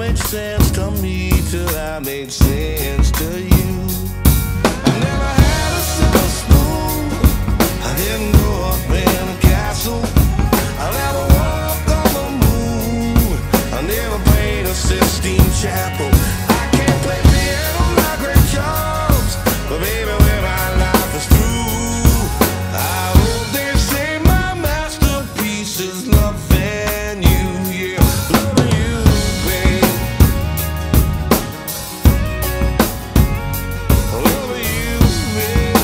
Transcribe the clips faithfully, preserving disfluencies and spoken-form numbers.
made sense to me till I made sense to you. I never had a silver spoon, I didn't grow up in a castle, I never walked on the moon, I never played a Sistine Chapel. I can't play piano like Ray Charles, but baby, when my life is through, I hope they say my masterpiece is loving you, yeah, loving you, babe, loving you, babe.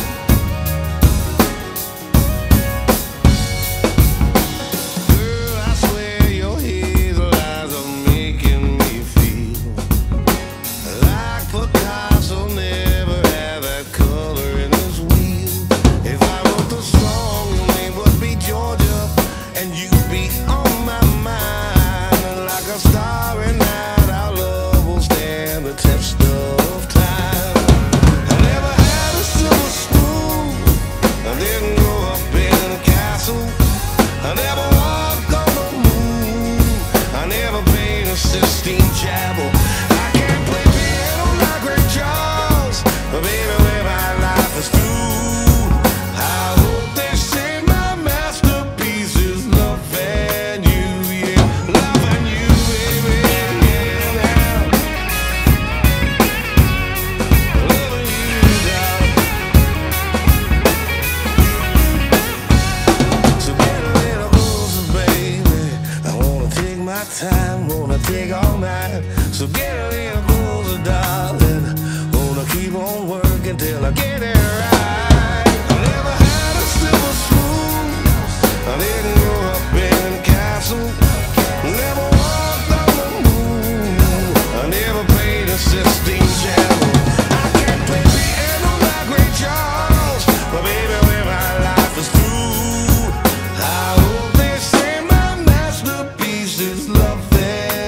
Girl, I swear your hazel eyes are making me feel like Picasso never had that color in his wheel. If I wrote the song, your name would be Georgia, and you'd be on my mind. Like a starry night, our love will stand the test of time. I never had a silver spoon, I didn't grow up in a castle, I never walked on the moon, I never played a Sistine Chapel. I can't play piano like Ray Charles, but baby, when my life is through, I hope they say my masterpiece is loving you, yeah, loving you, baby, yeah, now. Loving you, darling. So get a little closer, baby, I wanna take my time, wanna take all night. So get a little closer, darling, wanna keep on working till I get it right. I never had a silver spoon, I didn't grow up in a castle, never walked on the moon, I never played a Sistine Chapel. I can't play piano like Ray Charles, but baby, when my life is through, I hope they say my masterpiece is loving